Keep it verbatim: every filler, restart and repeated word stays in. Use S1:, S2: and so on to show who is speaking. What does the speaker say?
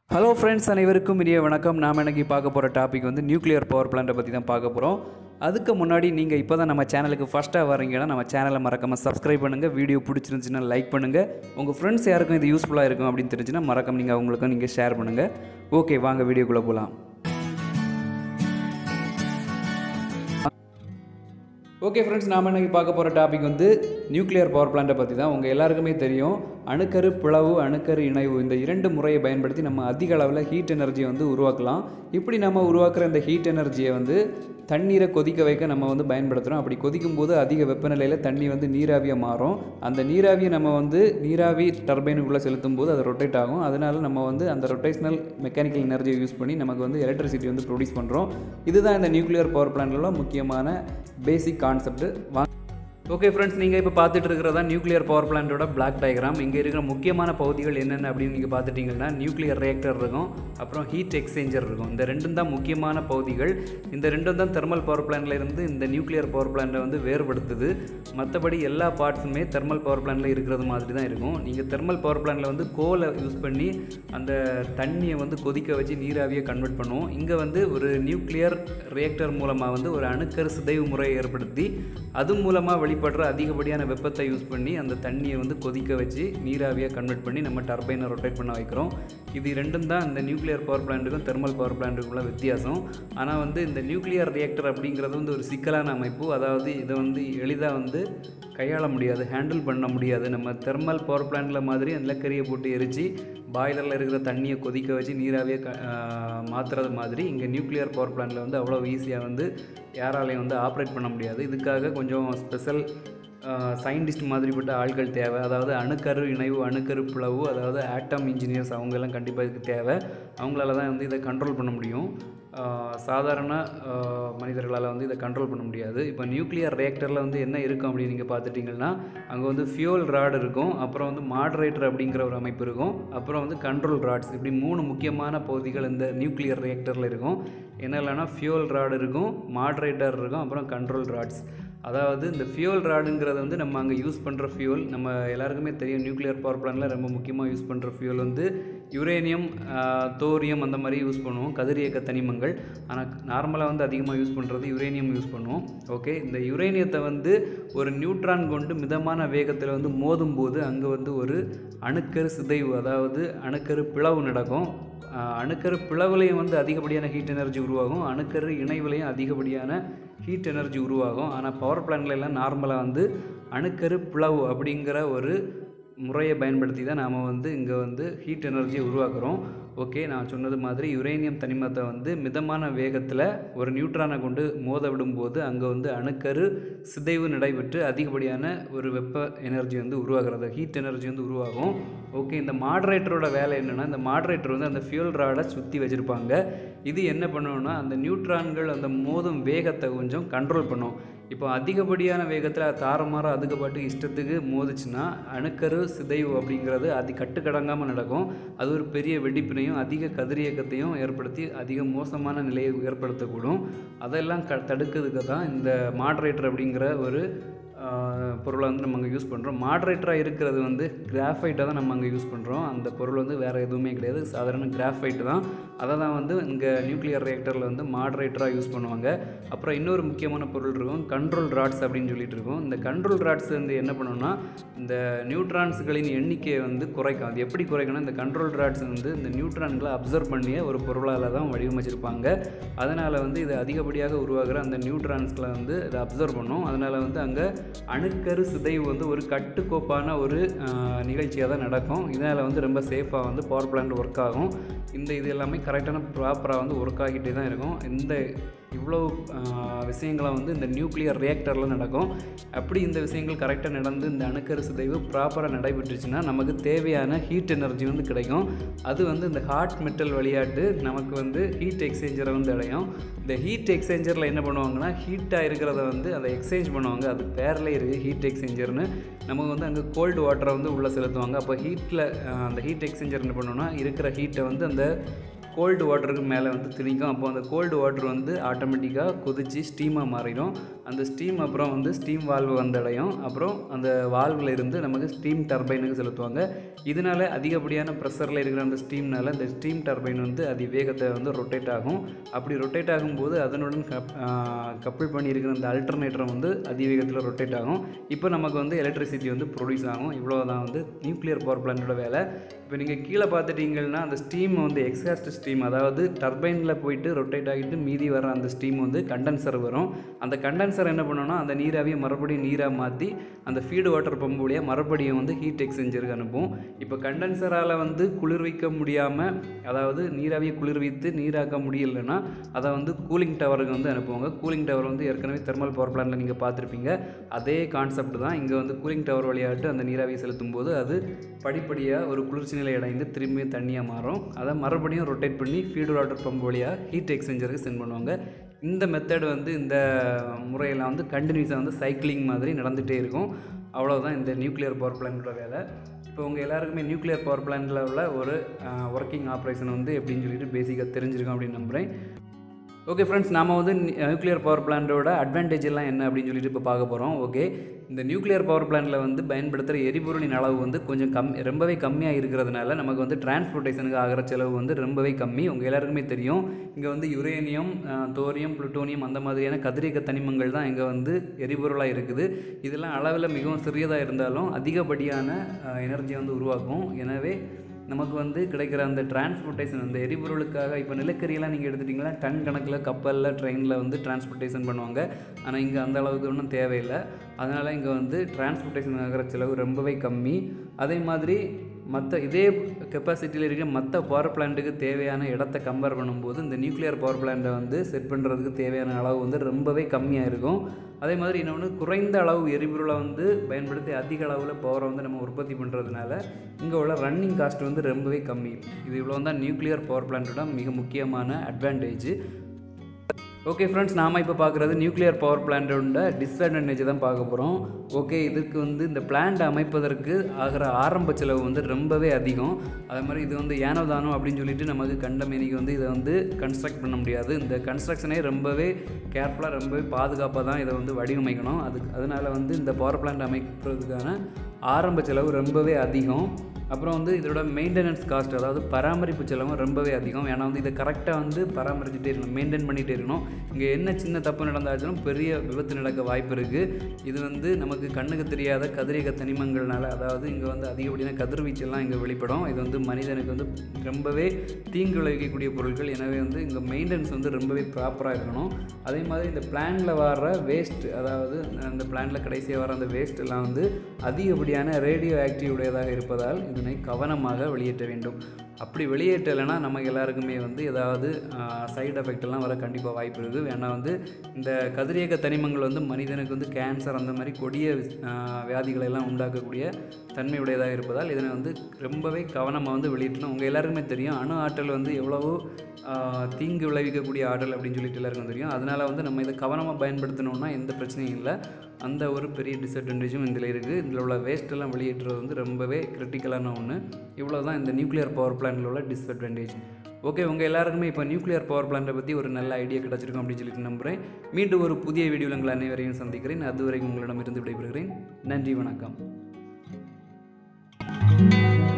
S1: Hello friends, அனைவருக்கும் இனிய வணக்கம். நாம் இன்னைக்கு பார்க்க போகிற டாபிக் வந்து நியூக்ளியர் பவர் பிளான்ட்டை பற்றி தான் பார்க்க போகிறோம். அதுக்கு முன்னாடி நீங்கள் இப்போ தான் நம்ம சேனலுக்கு ஃபஸ்ட்டாக வரீங்கன்னா நம்ம சேனலை மறக்காமல் சப்ஸ்கிரைப் பண்ணுங்கள். வீடியோ பிடிச்சிருந்துச்சுன்னா லைக் பண்ணுங்கள். உங்கள் ஃப்ரெண்ட்ஸ் யாருக்கும் இது யூஸ்ஃபுல்லாக இருக்கும் அப்படின்னு தெரிஞ்சுன்னா மறக்காம நீங்கள் அவங்களுக்கும் நீங்கள் ஷேர் பண்ணுங்கள். ஓகே, வாங்க வீடியோக்குள்ளே போகலாம். ஓகே ஃப்ரெண்ட்ஸ், நாம் இன்றைக்கி பார்க்க போகிற டாபிக் வந்து நியூக்ளியர் பவர் பிளான்ட்டை பற்றி தான். உங்கள் எல்லாருக்குமே தெரியும், அணுக்கரு பிளவு, அணுக்கரு இணைவு, இந்த இரண்டு முறையை பயன்படுத்தி நம்ம அதிக அளவில் ஹீட் எனர்ஜியை வந்து உருவாக்கலாம். இப்படி நம்ம உருவாக்குற இந்த ஹீட் எனர்ஜியை வந்து தண்ணீரை கொதிக்க வைக்க நம்ம வந்து பயன்படுத்துகிறோம். அப்படி கொதிக்கும் போது அதிக வெப்பநிலையில் தண்ணி வந்து நீராவியாக மாறும். அந்த நீராவியை நம்ம வந்து நீராவி டர்பைனுக்குள்ளே செலுத்தும் போது அது ரொட்டேட் ஆகும். அதனால நம்ம வந்து அந்த ரொட்டேஷனல் மெக்கானிக்கல் எனர்ஜியை யூஸ் பண்ணி நமக்கு வந்து எலக்ட்ரிசிட்டி வந்து ப்ரொடியூஸ் பண்ணுறோம். இதுதான் இந்த நியூக்ளியர் பவர் பிளான்ட்ல முக்கியமான பேசிக் கான்செப்ட். ஓகே ஃப்ரெண்ட்ஸ், நீங்கள் இப்போ பார்த்துட்டு இருக்கிறதா நியூக்ளியர் பவர் பிளான்ட்டோட பிளாக் டயக்ராம். இங்கே இருக்கிற முக்கியமான பகுதிகள் என்னென்ன அப்படின்னு நீங்கள் பார்த்துட்டிங்கன்னா, நியூக்ளியர் ரியாக்டர் இருக்கும், அப்புறம் ஹீட் எக்ஸ்சேஞ்சர் இருக்கும். இந்த ரெண்டும் தான் முக்கியமான பகுதிகள். இந்த ரெண்டும் தான் தெர்மல் பவர் பிளான்ட்டில் இருந்து இந்த நியூக்ளியர் பவர் பிளான்ட்டை வந்து வேறுபடுத்துது. மற்றபடி எல்லா பார்ட்ஸுமே தெர்மல் பவர் பிளான்ட்டில் இருக்கிறது மாதிரி தான் இருக்கும். நீங்கள் தெர்மல் பவர் பிளான்ட்டில் வந்து கோலை யூஸ் பண்ணி அந்த தண்ணியை வந்து கொதிக்க வச்சு நீராவியை கன்வெர்ட் பண்ணுவோம். இங்கே வந்து ஒரு நியூக்ளியர் ரியாக்டர் மூலமாக வந்து ஒரு அணுக்கரு சிதைவு முறையை ஏற்படுத்தி அது மூலமாக வெளிப்படுற அதிகப்படியான வெப்பத்தை யூஸ் பண்ணி அந்த தண்ணியை வந்து கொதிக்க வச்சு நீராவியாக கன்வெர்ட் பண்ணி நம்ம டர்பைனை ரொட்டேட் பண்ண வைக்கிறோம். இது ரெண்டும் தான் இந்த நியூக்ளியர் பவர் பிளான்ட்டுக்கும் தெர்மல் பவர் பிளான்ட்டுக்குள்ள வித்தியாசம். ஆனால் வந்து இந்த நியூக்ளியர் ரியாக்டர் அப்படிங்கிறது வந்து ஒரு சிக்கலான அமைப்பு. அதாவது இதை வந்து எளிதாக வந்து கையாள முடியாது, ஹேண்டில் பண்ண முடியாது. நம்ம தெர்மல் பவர் பிளான்ட்டில் மாதிரி நிலக்கரியை போட்டு எரித்து பாய்லரில் இருக்கிற தண்ணியை கொதிக்க வச்சு நீராவியை க மாற்றுறது மாதிரி இங்கே நியூக்ளியர் பவர் பிளான்ட்டில் வந்து அவ்வளோ ஈஸியாக வந்து யாராலையும் வந்து ஆப்ரேட் பண்ண முடியாது. இதுக்காக கொஞ்சம் ஸ்பெஷல் சயின்டிஸ்ட் மாதிரிப்பட்ட ஆட்கள் தேவை. அதாவது அணுக்கரு இணைவு, அணுக்கரு பிளவு, அதாவது ஆட்டம் இன்ஜினியர்ஸ், அவங்கெல்லாம் கண்டிப்பாக இதுக்கு தேவை. அவங்களால தான் வந்து இதை கண்ட்ரோல் பண்ண முடியும். சாதாரண மனிதர்களால் வந்து இதை கண்ட்ரோல் பண்ண முடியாது. இப்போ நியூக்ளியர் ரியாக்டரில் வந்து என்ன இருக்கும் அப்படின்னு நீங்கள் பார்த்துட்டிங்கன்னா, அங்கே வந்து ஃபியூல் ராட் இருக்கும், அப்புறம் வந்து மாடரேட்டர் அப்படிங்கிற ஒரு அமைப்பு இருக்கும், அப்புறம் வந்து கண்ட்ரோல் ராட்ஸ். இப்படி மூணு முக்கியமான பகுதிகள் இந்த நியூக்ளியர் ரியாக்டரில் இருக்கும். என்ன இல்லைன்னா ஃபியூல் ராட் இருக்கும், மாடரேட்டர் இருக்கும், அப்புறம் கண்ட்ரோல் ராட்ஸ். அதாவது இந்த ஃபியூல் ராடுங்கிறது வந்து நம்ம அங்கே யூஸ் பண்ணுற ஃபியூல். நம்ம எல்லாருக்குமே தெரியும், நியூக்ளியர் பவர் பிளான்ட்டில் ரொம்ப முக்கியமாக யூஸ் பண்ணுற ஃபியூல் வந்து யுரேனியம், தோரியம் அந்த மாதிரி யூஸ் பண்ணுவோம், கதிரியக்க தனிமங்கள். ஆனால் நார்மலாக வந்து அதிகமாக யூஸ் பண்ணுறது யுரேனியம் யூஸ் பண்ணுவோம். ஓகே, இந்த யுரேனியத்தை வந்து ஒரு நியூட்ரான் கொண்டு மிதமான வேகத்தில் வந்து மோதும் போது அங்கே வந்து ஒரு அணுக்கரு சிதைவு, அதாவது அணுக்கரு பிளவு நடக்கும். அணுக்கரு பிளவுலையும் வந்து அதிகப்படியான ஹீட் எனர்ஜி உருவாகும், அணுக்கரு இணைவுலையும் அதிகப்படியான ஹீட் எனர்ஜி உருவாகும். ஆனால் பவர் பிளான்ட்லாம் நார்மலாக வந்து அணுக்கரு பிளவு அப்படிங்கிற ஒரு முறையை பயன்படுத்தி தான் நாம் வந்து இங்கே வந்து ஹீட் எனர்ஜியை உருவாக்குறோம். ஓகே, நான் சொன்னது மாதிரி யுரேனியம் தனிமத்தை வந்து மிதமான வேகத்தில் ஒரு நியூட்ரானை கொண்டு மோத விடும்போது அங்கே வந்து அணுக்கரு சிதைவு நடைபெற்று அதிகப்படியான ஒரு வெப்ப எனர்ஜி வந்து உருவாகிறது, ஹீட் எனர்ஜி வந்து உருவாகும். ஓகே, இந்த மாடரேட்டரோட வேலை என்னென்னா, இந்த மாடரேட்டர் வந்து அந்த ஃபியூல் ராடை சுற்றி வச்சுருப்பாங்க. இது என்ன பண்ணணும்னா, அந்த நியூட்ரான்கள் அந்த மோதும் வேகத்தை கொஞ்சம் கண்ட்ரோல் பண்ணும். இப்போ அதிகப்படியான வேகத்தில் தாறுமாற அதுக்கு பாட்டு இஷ்டத்துக்கு மோதிச்சுன்னா அணுக்கரு சிதைவு அப்படிங்கிறது அது கட்டுக்கடங்காமல் நடக்கும். அது ஒரு பெரிய வெடிப்பினையும் அதிக கதிரியக்கத்தையும் ஏற்படுத்தி அதிக மோசமான நிலையை ஏற்படுத்தக்கூடும். அதெல்லாம் க தடுக்கிறதுக்கு தான் இந்த மாடரேட்டர் அப்படிங்கிற ஒரு பொருளை வந்து நம்ம அங்கே யூஸ் பண்ணுறோம். மாடரேட்டராக இருக்கிறது வந்து கிராஃபைட்டை தான் நம்ம அங்கே யூஸ் பண்ணுறோம். அந்த பொருள் வந்து வேறு எதுவுமே கிடையாது, சாதாரண கிராஃபைட்டு தான். அதை தான் வந்து இங்கே நியூக்ளியர் ரியாக்டரில் வந்து மாடரேட்டராக யூஸ் பண்ணுவாங்க. அப்புறம் இன்னொரு முக்கியமான பொருள் இருக்கும், கண்ட்ரோல் ராட்ஸ் அப்படின்னு சொல்லிட்டு இருக்கும். இந்த கண்ட்ரோல் ராட்ஸ் வந்து என்ன பண்ணணும்னா, இந்த நியூட்ரான்ஸ்களின் எண்ணிக்கையை வந்து குறைக்கும். அது எப்படி குறைக்கணும், இந்த கண்ட்ரோல் ராட்ஸ் வந்து இந்த நியூட்ரான்களை அப்சர்வ் பண்ணிய ஒரு பொருளால் தான் வடிவமைச்சிருப்பாங்க. அதனால் வந்து இது அதிகப்படியாக உருவாகிற அந்த நியூட்ரான்ஸ்களை வந்து இதை அப்சர்வ் பண்ணும். அதனால் வந்து அங்கே அணுக்கரு சிதைவு வந்து ஒரு கட்டுக்கோப்பான ஒரு நிகழ்ச்சியாக தான் நடக்கும். இதனால் வந்து ரொம்ப சேஃபாக வந்து பவர் பிளான்ட் ஒர்க் ஆகும். இந்த இது எல்லாமே கரெக்டான ப்ராப்பராக வந்து ஒர்க் ஆகிட்டே தான் இருக்கும். இந்த இவ்வளோ விஷயங்களை வந்து இந்த நியூக்ளியர் ரியாக்டரில் நடக்கும். அப்படி இந்த விஷயங்கள் கரெக்டாக நடந்து இந்த அணுக்கரு சிதைவு ப்ராப்பராக நடைபெற்றுச்சுன்னா நமக்கு தேவையான ஹீட் எனர்ஜி வந்து கிடைக்கும். அது வந்து இந்த ஹாட் மெட்டல் விளையாட்டு நமக்கு வந்து ஹீட் எக்ஸ்சேஞ்சரை வந்து அடையும். இந்த ஹீட் எக்ஸ்சேஞ்சரில் என்ன பண்ணுவாங்கன்னா, ஹீட்டாக இருக்கிறத வந்து அதை எக்ஸ்சேஞ்ச் பண்ணுவாங்க. அது பேரில் இருக்குது ஹீட் எக்ஸ்சேஞ்சர்னு. நமக்கு வந்து அங்கே கோல்டு வாட்டரை வந்து உள்ளே செலுத்துவாங்க. அப்போ ஹீட்டில் அந்த ஹீட் எக்ஸ்சேஞ்சர் என்ன பண்ணுவோன்னா, இருக்கிற ஹீட்டை வந்து அந்த கோல்டு வாட்டருக்கு மேலே வந்து திணிக்கும். அப்போ அந்த கோல்டு வாட்டர் வந்து ஆட்டோமேட்டிக்காக கொதித்து ஸ்டீமாக மாறிடும். அந்த ஸ்டீம் அப்புறம் வந்து ஸ்டீம் வால்வு வந்தடையும். அப்புறம் அந்த வால்வில் இருந்து நமக்கு ஸ்டீம் டர்பைனுக்கு செலுத்துவாங்க. இதனால் அதிகப்படியான ப்ரெஷரில் இருக்கிற அந்த ஸ்டீம்னால் இந்த ஸ்டீம் டர்பைன் வந்து அதி வேகத்தை வந்து ரொட்டேட் ஆகும். அப்படி ரொட்டேட் ஆகும்போது அதனுடன் கப் கப்பிள் பண்ணி இருக்கிற அந்த அல்டர்னேட்டரை வந்து அதிவேகத்தில் ரொட்டேட் ஆகும். இப்போ நமக்கு வந்து எலக்ட்ரிசிட்டி வந்து ப்ரொடியூஸ் ஆகும். இவ்வளோ தான் வந்து நியூக்ளியர் பவர் பிளான்ட்டோட வேலை. இப்போ நீங்கள் கீழே பார்த்துட்டிங்கன்னா அந்த ஸ்டீம் வந்து எக்ஸாஸ்ட் ஸ்டீம், அதாவது டர்பைனில் போயிட்டு ரொட்டேட் ஆகிட்டு மீதி வர அந்த ஸ்டீம் வந்து கண்டென்சர் வரும். அந்த கண்டென்சர் என்ன பண்ணோன்னா அந்த நீராவியை மறுபடியும் நீராக மாற்றி அந்த ஃபீடு வாட்டர் பம்பு வழியாக மறுபடியும் வந்து ஹீட் எக்ஸ்சேஞ்சருக்கு அனுப்பும். இப்போ கண்டென்சரால் வந்து குளிர்விக்க முடியாமல், அதாவது நீராவியை குளிர்வித்து நீராக்க முடியலைன்னா அதை வந்து கூலிங் டவருக்கு வந்து அனுப்புவாங்க. கூலிங் டவர் வந்து ஏற்கனவே தெர்மல் பவர் பிளான்ட்டில் நீங்கள் பார்த்துருப்பீங்க. அதே கான்செப்ட் தான் இங்கே வந்து கூலிங் டவர் வழியாட்டு அந்த நீராவியை செலுத்தும் போது அது படிப்படியாக ஒரு குளிர்ச்சி நிலை அடைந்து திரும்பி தண்ணியாக மாறும். அதை மறுபடியும் ரொட்டேட் பண்ணி ஃபீடு வாட்டர் பம்பு வழியாக ஹீட் எக்ஸ்சேஞ்சருக்கு சென்ட் பண்ணுவாங்க. இந்த மெத்தட் வந்து இந்த முறையெல்லாம் வந்து கண்டினியூஸாக வந்து சைக்கிளிங் மாதிரி நடந்துகிட்டே இருக்கும். அவ்வளோதான் இந்த நியூக்ளியர் பவர் பிளான்ட்டோட வேலை. இப்போ உங்கள் எல்லாருக்குமே நியூக்ளியர் பவர் பிளான்ட்டில் உள்ள ஒரு ஒர்க்கிங் ஆப்ரேஷன் வந்து எப்படின்னு சொல்லிட்டு பேசிக்காக தெரிஞ்சிருக்கோம் அப்படின்னு நம்புகிறேன். ஓகே ஃப்ரெண்ட்ஸ், நாம் வந்து நியூக்ளியர் பவர் பிளான்ட்டோட அட்வான்டேஜ் எல்லாம் என்ன அப்படின்னு சொல்லிட்டு இப்போ பார்க்க போகிறோம். ஓகே, இந்த நியூக்ளியர் பவர் பிளான்ட்டில் வந்து பயன்படுத்துகிற எரிபொருளின் அளவு வந்து கொஞ்சம் கம் ரொம்பவே கம்மியாக இருக்கிறதுனால நமக்கு வந்து டிரான்ஸ்போர்ட்டேஷனுக்கு ஆகிற செலவு வந்து ரொம்பவே கம்மி. உங்கள் எல்லாருக்குமே தெரியும், இங்கே வந்து யுரேனியம், தோரியம், புளுட்டோனியம் அந்த மாதிரியான கதிரியக்க தனிமங்கள் தான் இங்கே வந்து எரிபொருளாக இருக்குது. இதெல்லாம் அளவில் மிகவும் சிறியதாக இருந்தாலும் அதிகப்படியான எனர்ஜியை வந்து உருவாக்கும். எனவே நமக்கு வந்து கிடைக்கிற அந்த டிரான்ஸ்போர்ட்டேஷன், அந்த எரிபொருளுக்காக இப்போ நிலக்கரியெல்லாம் நீங்கள் எடுத்துட்டிங்கன்னா டன் கணக்கில் கப்பலில் ட்ரெயினில் வந்து டிரான்ஸ்போர்ட்டேஷன் பண்ணுவாங்க. ஆனால் இங்கே அந்த அளவுக்கு ஒன்றும் தேவையில்லை. அதனால் இங்கே வந்து டிரான்ஸ்போர்ட்டேஷன் ஆகிற செலவு ரொம்பவே கம்மி. அதே மாதிரி மற்ற இதே கெப்பாசிட்டியில் இருக்கிற மற்ற பவர் பிளான்ட்டுக்கு தேவையான இடத்த கம்பேர் பண்ணும்போது இந்த நியூக்ளியர் பவர் பிளான்ட்டை வந்து செட் பண்ணுறதுக்கு தேவையான அளவு வந்து ரொம்பவே கம்மியாக இருக்கும். அதே மாதிரி இன்னொன்று, குறைந்த அளவு எரிபொருளை வந்து பயன்படுத்தி அதிக அளவில் பவரை வந்து நம்ம உற்பத்தி பண்ணுறதுனால இங்கே உள்ள ரன்னிங் காஸ்ட் வந்து ரொம்பவே கம்மி. இது இவ்வளோ தான் நியூக்ளியர் பவர் பிளான்ட்டோட மிக முக்கியமான அட்வான்டேஜ். ஓகே ஃப்ரெண்ட்ஸ், நாம் இப்போ பார்க்குறது நியூக்ளியர் பவர் பிளான்ட்டோட டிஸ்அட்வான்டேஜ் தான் பார்க்க போகிறோம். ஓகே, இதுக்கு வந்து இந்த பிளான்ட் அமைப்பதற்கு ஆகிற ஆரம்ப செலவு வந்து ரொம்பவே அதிகம். அதே மாதிரி இது வந்து ஏனோதானோ அப்படின்னு சொல்லிட்டு நமக்கு கண்டமேனிக்கு வந்து இதை வந்து கன்ஸ்ட்ரக்ட் பண்ண முடியாது. இந்த கன்ஸ்ட்ரக்ஷனே ரொம்பவே கேர்ஃபுல்லாக ரொம்பவே பாதுகாப்பாக தான் இதை வந்து வடிவமைக்கணும். அதுக்கு அதனால் வந்து இந்த பவர் பிளான்ட் அமைக்கிறதுக்கான ஆரம்ப செலவு ரொம்பவே அதிகம். அப்புறம் வந்து இதோட மெயின்டெனன்ஸ் காஸ்ட், அதாவது பராமரிப்பு செலவும் ரொம்பவே அதிகம். ஏன்னா வந்து இதை கரெக்டாக வந்து பராமரிச்சுட்டே இருக்கணும், மெயின்டைன் பண்ணிகிட்டே இருக்கணும். இங்கே என்ன சின்ன தப்பு நடந்தாச்சும் பெரிய விபத்து நடக்க வாய்ப்பு இருக்குது. இது வந்து நமக்கு கண்ணுக்கு தெரியாத கதிரியக்க தனிமங்கள்னால, அதாவது இங்கே வந்து அதிகப்படியான கதிர்வீச்செல்லாம் இங்கே வெளிப்படும். இது வந்து மனிதனுக்கு வந்து ரொம்பவே தீங்கு விளைவிக்கக்கூடிய பொருட்கள். எனவே வந்து இங்கே மெயின்டெனன்ஸ் வந்து ரொம்பவே ப்ராப்பராக இருக்கணும். அதே மாதிரி இந்த பிளான்ட்டில் வர வேஸ்ட், அதாவது அந்த பிளான்ட்டில் கடைசியாக வர அந்த வேஸ்ட் எல்லாம் வந்து அதிகப்படியான ரேடியோ ஆக்டிவ் உடையதாக இருப்பதால் இதனை கவனமாக வெளியேற்ற வேண்டும். அப்படி வெளியேற்றலைன்னா நமக்கு எல்லாருக்குமே வந்து ஏதாவது சைடு எஃபெக்டெல்லாம் வர கண்டிப்பாக வாய்ப்பு இருக்குது. ஏன்னா வந்து இந்த கதிரியக்க தனிமங்கள் வந்து மனிதனுக்கு வந்து கேன்சர் அந்த மாதிரி கொடிய வியாதிகளை எல்லாம் உண்டாக்கக்கூடிய தன்மை உடையதாக இருப்பதால் இதனை வந்து ரொம்பவே கவனமாக வந்து வெளியேற்றணும். உங்கள் எல்லாருக்குமே தெரியும், அணு ஆற்றல் வந்து எவ்வளவோ தீங்கு விளைவிக்கக்கூடிய ஆற்றல் அப்படின்னு சொல்லிட்டு எல்லாருக்கும் தெரியும். அதனால் வந்து நம்ம இதை கவனமாக பயன்படுத்தணும்னா எந்த பிரச்சனையும் இல்லை. அந்த ஒரு பெரிய டிஸ்அட்வான்டேஜும் இதில் இருக்குது. இதில் உள்ள வேஸ்ட்டெல்லாம் வெளியேற்றுறது வந்து ரொம்பவே கிரிட்டிக்கலான ஒன்று. இவ்வளோ தான் இந்த நியூக்ளியர் பவர் பிளான்ட்டில் உள்ள டிஸ்அட்வான்டேஜ். ஓகே, உங்கள் எல்லாருக்குமே இப்போ நியூக்ளியர் பவர் பிளான்ட்டை பற்றி ஒரு நல்ல ஐடியா கிடச்சிருக்கும் அப்படின்னு சொல்லிட்டு நம்புகிறேன். மீண்டும் ஒரு புதிய வீடியோவில் உங்கள் அனைவரையும் சந்திக்கிறேன். அதுவரைக்கும் உங்களிடமிருந்து விடைபெறுகிறேன். நன்றி, வணக்கம்.